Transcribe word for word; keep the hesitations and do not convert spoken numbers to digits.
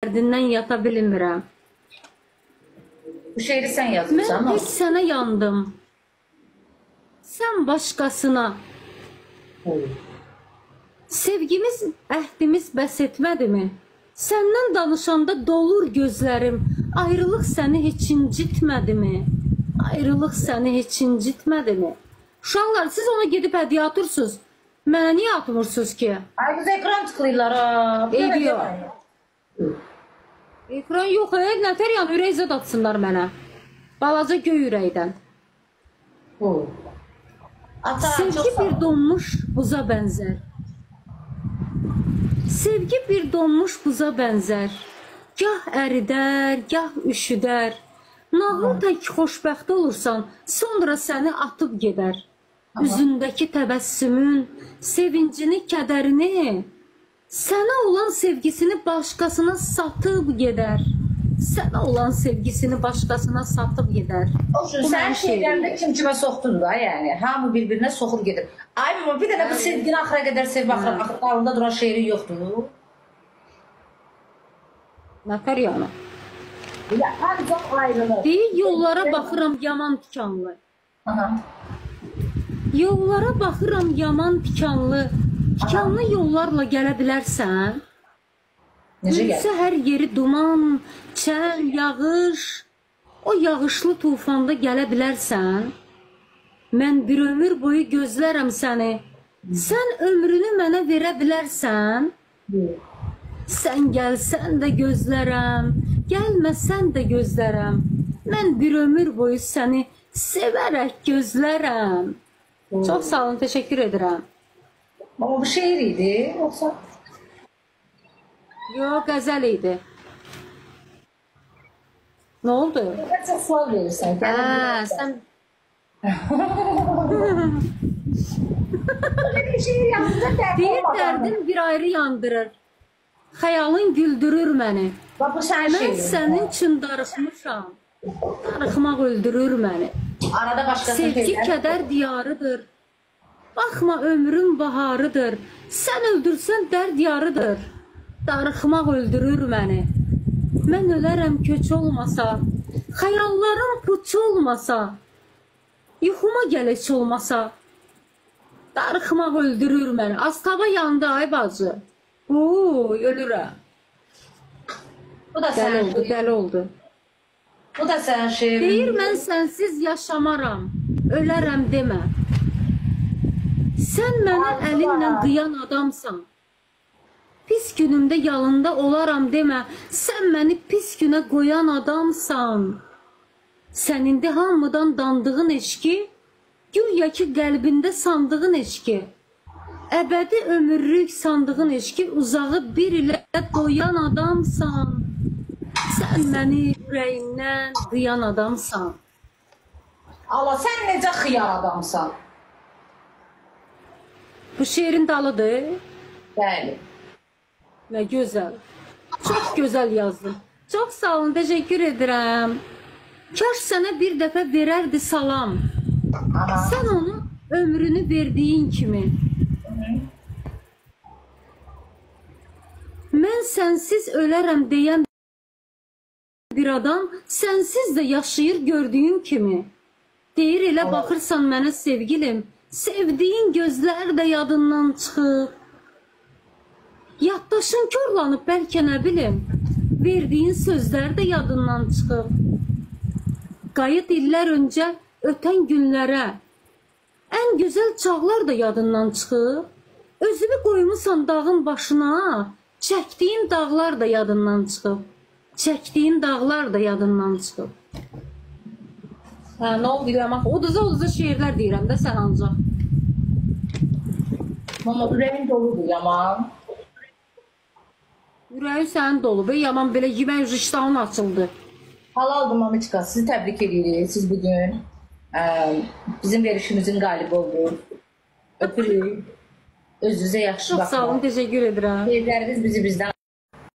dərdindən yata bilmirəm. Bu şeiri sən yazmışsan Mən ama. heç sənə yandım. Sən başqasına. Sevgimiz, əhdimiz bəs etmədimi? Səndən danışanda dolur gözlərim. Ayrılıq səni heç incitmədimi? Ayrılıq səni heç incitmədimi? Uşaqlar, siz ona gedib hədiyyə atırsınız. Mənə niyə atmırsınız ki? Ay kız ekran tıklayırlar ha. Ediyor. Ekran yox, e, nətər yan ürək zət atsınlar mənə. Balaca göy ürəkdən. Bu. Ata, Sevgi bir donmuş buza bənzər. Sevgi bir donmuş buza bənzər. Gah əridər, gah üşüdər. Nağıl tək xoşbəxt olursan, sonra səni atıb gedər. Üzündəki təbəssümün, sevincini, kədərini, sənə olan sevgisini başqasına satıb gedər. Sənə olan sevgisini başqasına satıb gedər. Olsun, sen şeylerinde kim kime soktun da yani. Hamı birbirine sokur gelir. Ay baba bir tane bu sevgini ahıra kadar sev bakıram. Ahırlarında duran şehri yoktu. Nətər yana? Ya ancak ayrılır. Deyir, yollara baxıram yaman tikanlı. Aha. Yollara baxıram yaman tikanlı. Tikanlı yollarla gələ bilərsən? Necə gəl? Gülsə hər yeri duman, çəl, yağış. O yağışlı tufanda gələ bilərsən? Mən bir ömür boyu gözlərəm səni. Sən ömrünü mənə verə bilərsən? Sən gəlsən də gözlərəm, gəlməsən də gözlərəm. Mən bir ömür boyu səni sevərək gözlərəm. Çox sağ olun, teşekkür edirəm. Ama bu şeiriydi yoksa? Yox, qəzəl idi. Nə oldu? Ben çok sual verirsen. Hə, sən... Bir şehir yazınca derdi Deyir, olmadan. dərdin bir ayrı yandırır. Xəyalın güldürür məni. Bak bu sen Mən şehrin. sənin üçün darıxmışam. Darıxmaq öldürür məni. Arada başkası Sevgi şeyler. kədər diyarıdır. Baxma, ömrüm baharıdır. Sən öldürsən dərd yarıdır. Darıxmaq öldürür məni. Mən ölərəm köç olmasa, xəyallarım puç olmasa, yuxuma gəl heç olmasa, darıxmaq öldürür məni. Astava yandı ay bacı. Uuu, ölürəm. Bu da Dəli sen oldu, dəli oldu. Bu da sen şehrin. Deyir, mən sənsiz yaşamaram, ölərəm demə. Sən mənə əlinlə qıyan adamsan. Pis günümdə yanında olaram demə. Sən məni pis günə qoyan adamsan. Sən indi hamıdan dandığın eşki, güya ki qəlbində sandığın eşki. Əbədi ömürlük sandığın eşki, uzağı bir ilə doyan adamsan. Sən məni ürəyindən qıyan adamsan. Allah sen nece xıyar adamsan. Bu şeirin dalıdır. Bəli. Nə gözəl. Çox gözəl yazdın. Çox sağ olun, teşekkür edirəm. Kaş sənə bir dəfə verərdi salam. Ana. Sən onu ömrünü verdiyin kimi. Mən sənsiz ölərəm deyən bir adam, sənsiz də yaşayır gördüyün kimi. Deyir, elə baxırsan mənə sevgilim, sevdiyin gözlər də yadından çıxıb. Yaddaşın körlanıb bəlkə nə bilim, verdiyin sözlər də yadından çıxıb. Qayıt illər öncə ötən günlərə, ən gözəl çağlar da yadından çıxıb. Özümü qoymusan dağın başına, çəkdiyin dağlar da yadından çıxıb. Çəkdiyin dağlar da yadından çıxıb. Hə, nə oldu deyirəm, uduza-uduza şeirlər deyirəm də sən ancaq. Mama ürəyin doludur yaman. Ürəyin sənin dolub, yaman belə yemək iştahın açıldı. Halaldır Mamiçka, sizi təbrik edirik. Siz bugün e, bizim verişimizin qalibi oldu. Öpürük. Özünüzə yaxşı Çox baxın. sağ olun, teşekkür edirəm. Şeirləriniz bizi bizdən